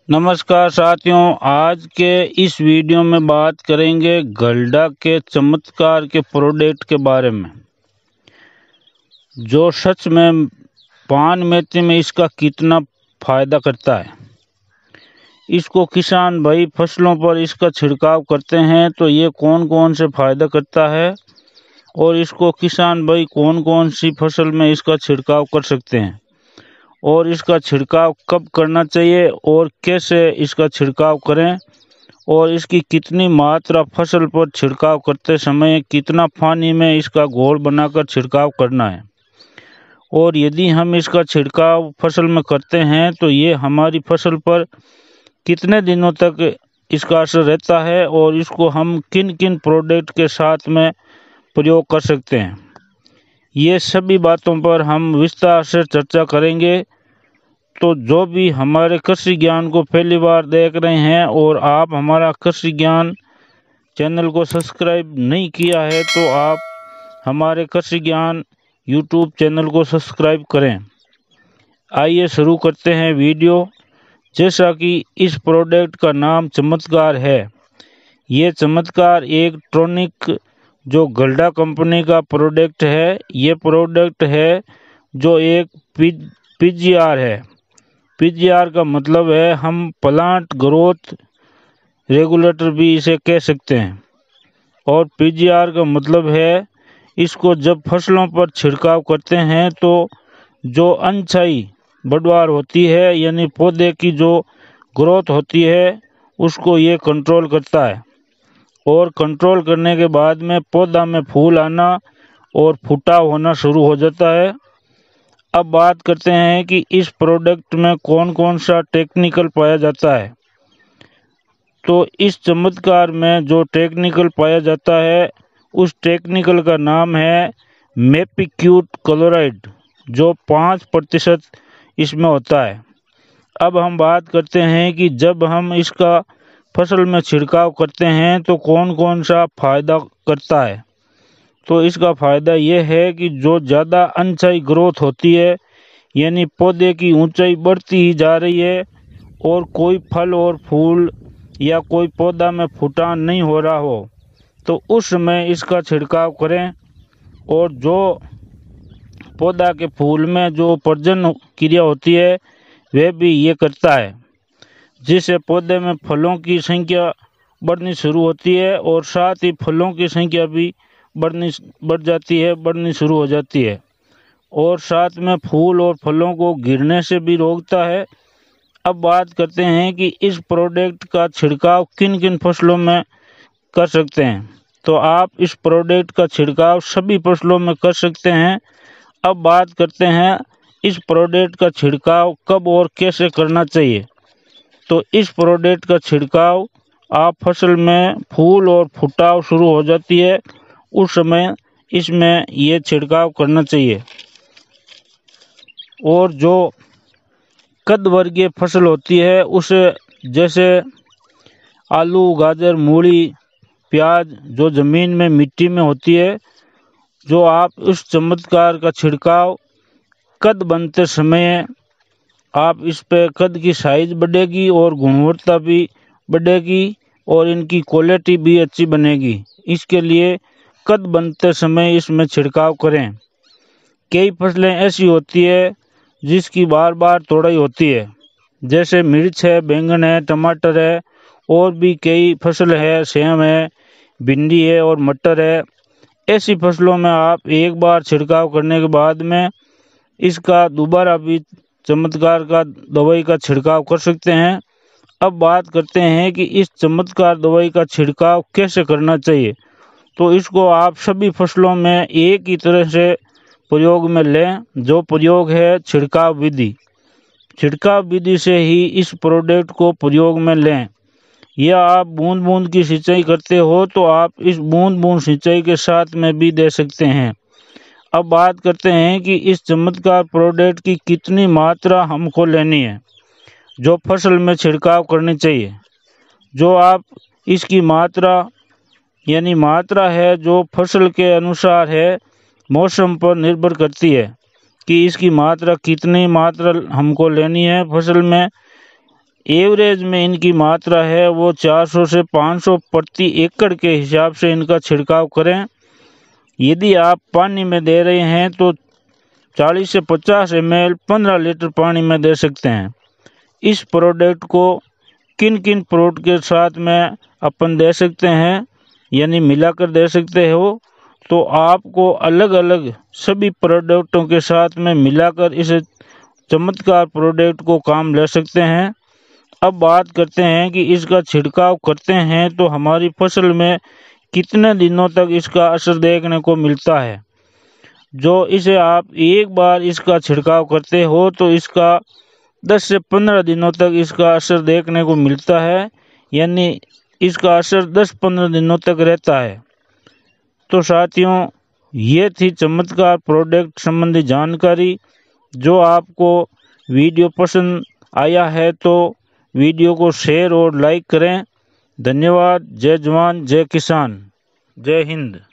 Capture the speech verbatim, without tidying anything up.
नमस्कार साथियों, आज के इस वीडियो में बात करेंगे गल्डा के चमत्कार के प्रोडक्ट के बारे में, जो सच में पान मेथी में इसका कितना फ़ायदा करता है। इसको किसान भाई फसलों पर इसका छिड़काव करते हैं तो ये कौन कौन से फ़ायदा करता है और इसको किसान भाई कौन कौन सी फसल में इसका छिड़काव कर सकते हैं और इसका छिड़काव कब करना चाहिए और कैसे इसका छिड़काव करें और इसकी कितनी मात्रा फसल पर छिड़काव करते समय कितना पानी में इसका घोल बनाकर छिड़काव करना है और यदि हम इसका छिड़काव फसल में करते हैं तो ये हमारी फसल पर कितने दिनों तक इसका असर रहता है और इसको हम किन किन प्रोडक्ट के साथ में प्रयोग कर सकते हैं। ये सभी बातों पर हम विस्तार से चर्चा करेंगे। तो जो भी हमारे कृषि ज्ञान को पहली बार देख रहे हैं और आप हमारा कृषि ज्ञान चैनल को सब्सक्राइब नहीं किया है तो आप हमारे कृषि ज्ञान यूट्यूब चैनल को सब्सक्राइब करें। आइए शुरू करते हैं वीडियो। जैसा कि इस प्रोडक्ट का नाम चमत्कार है, ये चमत्कार एक टॉनिक जो गल्डा कंपनी का प्रोडक्ट है। ये प्रोडक्ट है जो एक पीजीआर है। पीजीआर का मतलब है हम प्लांट ग्रोथ रेगुलेटर भी इसे कह सकते हैं और पीजीआर का मतलब है इसको जब फसलों पर छिड़काव करते हैं तो जो अनछाई बढ़वार होती है यानी पौधे की जो ग्रोथ होती है उसको ये कंट्रोल करता है और कंट्रोल करने के बाद में पौधा में फूल आना और फुटाव होना शुरू हो जाता है। अब बात करते हैं कि इस प्रोडक्ट में कौन कौन सा टेक्निकल पाया जाता है। तो इस चमत्कार में जो टेक्निकल पाया जाता है उस टेक्निकल का नाम है मेपिक्यूट क्लोराइड, जो पाँच प्रतिशत इसमें होता है। अब हम बात करते हैं कि जब हम इसका फसल में छिड़काव करते हैं तो कौन कौन सा फ़ायदा करता है। तो इसका फ़ायदा ये है कि जो ज़्यादा अनछाई ग्रोथ होती है यानी पौधे की ऊंचाई बढ़ती ही जा रही है और कोई फल और फूल या कोई पौधा में फुटान नहीं हो रहा हो तो उस समय इसका छिड़काव करें और जो पौधा के फूल में जो प्रजनन क्रिया होती है वह भी ये करता है, जिससे पौधे में फलों की संख्या बढ़नी शुरू होती है और साथ ही फलों की संख्या भी बढ़नी बढ़ जाती है बढ़नी शुरू हो जाती है और साथ में फूल और फलों को गिरने से भी रोकता है। अब बात करते हैं कि इस प्रोडक्ट का छिड़काव किन किन फसलों में कर सकते हैं। तो आप इस प्रोडक्ट का छिड़काव सभी फसलों में कर सकते हैं। अब बात करते हैं इस प्रोडक्ट का छिड़काव कब और कैसे करना चाहिए। तो इस प्रोडक्ट का छिड़काव आप फसल में फूल और फुटाव शुरू हो जाती है उस समय इसमें ये छिड़काव करना चाहिए। और जो कद वर्गीय फसल होती है उसे जैसे आलू, गाजर, मूली, प्याज जो ज़मीन में मिट्टी में होती है, जो आप उस चमत्कार का छिड़काव कद बनते समय आप इस पे कद की साइज बढ़ेगी और गुणवत्ता भी बढ़ेगी और इनकी क्वालिटी भी अच्छी बनेगी। इसके लिए कद बनते समय इसमें छिड़काव करें। कई फसलें ऐसी होती है जिसकी बार बार तोड़ाई होती है, जैसे मिर्च है, बैंगन है, टमाटर है और भी कई फसल है, सेम है, भिंडी है और मटर है। ऐसी फसलों में आप एक बार छिड़काव करने के बाद में इसका दोबारा भी चमत्कार का दवाई का छिड़काव कर सकते हैं। अब बात करते हैं कि इस चमत्कार दवाई का छिड़काव कैसे करना चाहिए। तो इसको आप सभी फसलों में एक ही तरह से प्रयोग में लें, जो प्रयोग है छिड़काव विधि। छिड़काव विधि से ही इस प्रोडक्ट को प्रयोग में लें। या आप बूंद बूंद की सिंचाई करते हो तो आप इस बूंद बूंद सिंचाई के साथ में भी दे सकते हैं। अब बात करते हैं कि इस चमत्कार प्रोडक्ट की कितनी मात्रा हमको लेनी है, जो फसल में छिड़काव करनी चाहिए। जो आप इसकी मात्रा यानी मात्रा है जो फसल के अनुसार है, मौसम पर निर्भर करती है कि इसकी मात्रा कितनी मात्रा हमको लेनी है फसल में। एवरेज में इनकी मात्रा है वो चार सौ से पाँच सौ प्रति एकड़ के हिसाब से इनका छिड़काव करें। यदि आप पानी में दे रहे हैं तो चालीस से पचास एम एल पंद्रह लीटर पानी में दे सकते हैं। इस प्रोडक्ट को किन किन प्रोडक्ट के साथ में अपन दे सकते हैं यानी मिलाकर दे सकते हो, तो आपको अलग अलग सभी प्रोडक्टों के साथ में मिलाकर इस चमत्कार प्रोडक्ट को काम ले सकते हैं। अब बात करते हैं कि इसका छिड़काव करते हैं तो हमारी फसल में कितने दिनों तक इसका असर देखने को मिलता है। जो इसे आप एक बार इसका छिड़काव करते हो तो इसका दस से पंद्रह दिनों तक इसका असर देखने को मिलता है, यानी इसका असर दस पंद्रह दिनों तक रहता है। तो साथियों, ये थी चमत्कार प्रोडक्ट संबंधी जानकारी। जो आपको वीडियो पसंद आया है तो वीडियो को शेयर और लाइक करें। धन्यवाद। जय जवान जय किसान, जय हिंद।